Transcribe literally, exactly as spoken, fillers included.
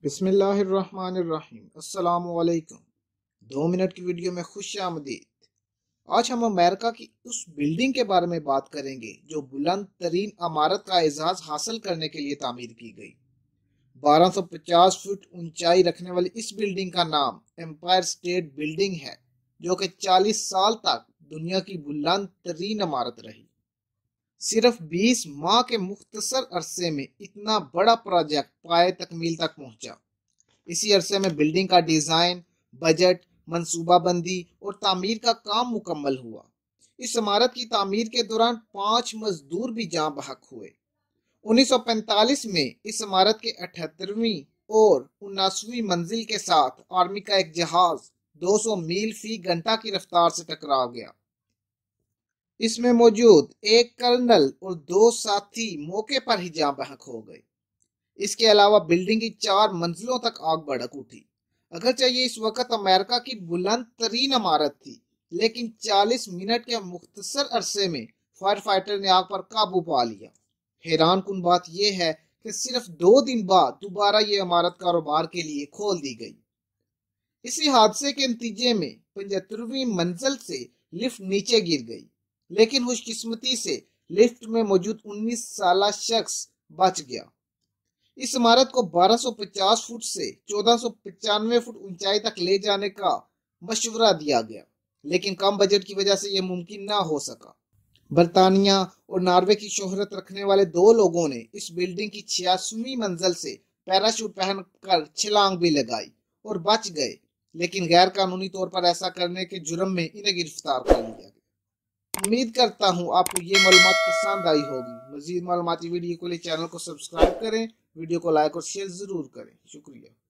बिस्मिल्लाहिर्रहमानिर्रहीम। अस्सलामु अलैकुम। दो मिनट की वीडियो में खुश आमदीद। आज हम अमेरिका की उस बिल्डिंग के बारे में बात करेंगे जो बुलंद तरीन इमारत का एजाज हासिल करने के लिए तामीर की गई। बारह सौ पचास फुट ऊंचाई रखने वाली इस बिल्डिंग का नाम एम्पायर स्टेट बिल्डिंग है, जो कि चालीस साल तक दुनिया की बुलंद तरीन इमारत रही। सिर्फ बीस माह के मुख्तसर अरसे में इतना बड़ा प्रोजेक्ट पाए तकमील तक पहुंचा। इसी अरसे में बिल्डिंग का डिजाइन, बजट, मंसूबाबंदी और तामीर का काम मुकम्मल हुआ। इस इमारत की तामीर के दौरान पांच मजदूर भी जाँ बहक हुए। उन्नीस सौ पैंतालीस में इस इमारत के अठहत्तरवीं और उन्नासवीं मंजिल के साथ आर्मी का एक जहाज दो सौ मील फी घंटा की रफ्तार से टकरा गया। इसमें मौजूद एक कर्नल और दो साथी मौके पर ही जाँ बहक हो गए। इसके अलावा बिल्डिंग की चार मंजिलों तक आग भड़क उठी। अगरचे ये इस वक्त अमेरिका की बुलंद तरीन इमारत थी, लेकिन चालीस मिनट के मुख्तसर अरसे में फायर फाइटर ने आग पर काबू पा लिया। हैरान कुन बात यह है कि सिर्फ दो दिन बाद दोबारा ये इमारत कारोबार के लिए खोल दी गई। इसी हादसे के नतीजे में पचहत्तरवीं मंजिल से लिफ्ट नीचे गिर गई, लेकिन खुशकिस्मती से लिफ्ट में मौजूद उन्नीस साल शख्स बच गया। इस इमारत को बारह सौ पचास फुट से चौदह सौ पचानवे फुट ऊंचाई तक ले जाने का मशवरा दिया गया, लेकिन कम बजट की वजह से यह मुमकिन ना हो सका। बरतानिया और नॉर्वे की शोहरत रखने वाले दो लोगों ने इस बिल्डिंग की छियासवीं मंजिल से पैराशूट पहनकर छलांग भी लगाई और बच गए, लेकिन गैर कानूनी तौर पर ऐसा करने के जुर्म में इन्हें गिरफ्तार कर लिया गया। उम्मीद करता हूँ आपको ये मालूमात पसंद आई होगी। मजीद मालूमाती वीडियो के लिए चैनल को सब्सक्राइब करें, वीडियो को लाइक और शेयर जरूर करें। शुक्रिया।